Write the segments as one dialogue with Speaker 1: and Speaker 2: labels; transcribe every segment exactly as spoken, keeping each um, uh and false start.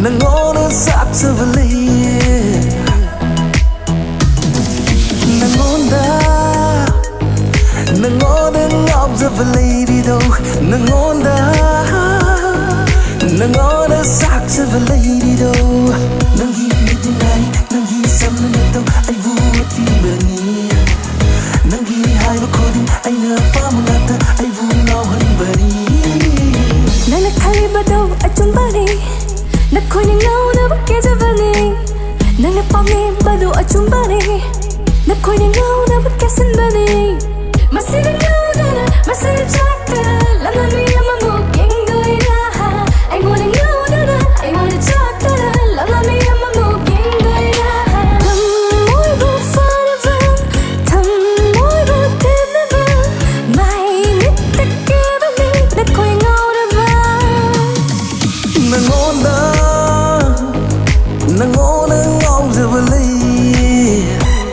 Speaker 1: Nangonda sakzava lady. Nangonda, Nangonda ngobzava lady do. Nangonda, Nangonda sakzava lady do. Nanggi midnight, Nanggi samnato, I would be bani. Nanggi high coding, I know Pamunata, I would know honey.
Speaker 2: Nana Kalibado, a chumbani. Nakoni ngau na bakejavani. Nana pami bado a chumbani. Nakoni ngau na bakesandani. Masina ngau na, masina chakta. Lana mi amamu Yangoi Jena. I wanna ngau na, I wanna chakta. Lana mi amamu Yangoi Jena. Tam moi bu forever, tam moi bu tenaba. Mai nitakevani. Nakoni ngau na ba.
Speaker 1: Nangonda, Nangonda ngobzava lady.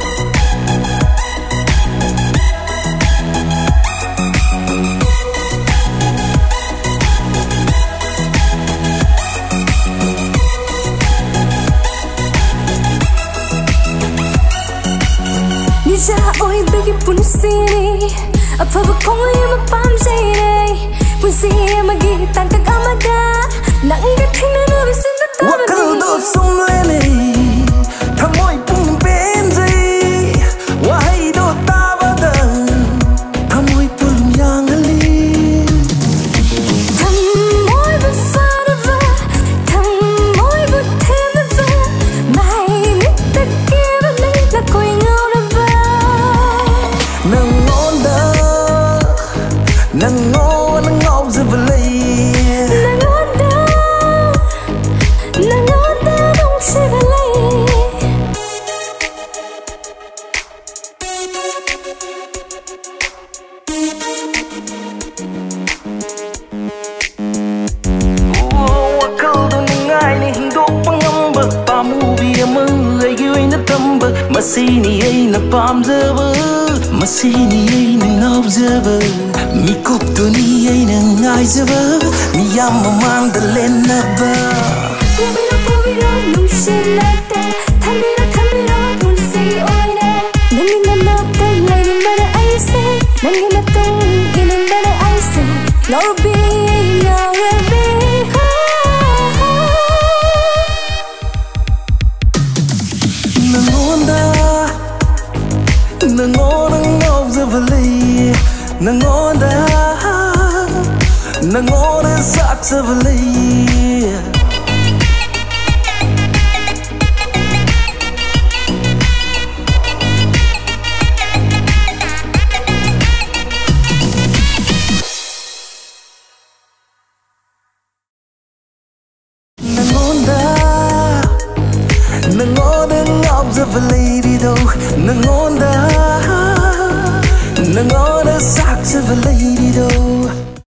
Speaker 2: Nija oi begi punsini. Apaba kong ima pamjai. Punsi magi tangkak amada. Nangga thina na bisinda tabani.
Speaker 1: Wakaldo sumlele, thamoy pung benjai. Wahai do tabada, thamoy pulum yangali.
Speaker 2: Thamoy bu farava, thamoy bu thenava. Mai nitakeva nang nakoi ngau na ba.
Speaker 1: Nangonda, Nangonda ngobzava lady.
Speaker 2: Nangonda, Nangonda nong sivalay.
Speaker 1: Wakaldo nungai ni hindokpa ngamba. Pamubi ama aigi oina tamba. Masini aina pamjava, masini aina ngobzava. Mikoptoni aina ngaizava, miyam mamangda lenaba.
Speaker 2: Pubiro pubiro nungsilate. Thamiro thamiro pulsi oine. Nangi nanate laini mana Eise. Nangi natung inin mana Eise. Lorbi ngawebi.
Speaker 1: Nangonda, Nangonda ngobzava lady. Nangonda, Nangonda sakzava lady. Nangonda, Nangonda ngobzava lady do. Nangonda, Nangonda sakzava lady do.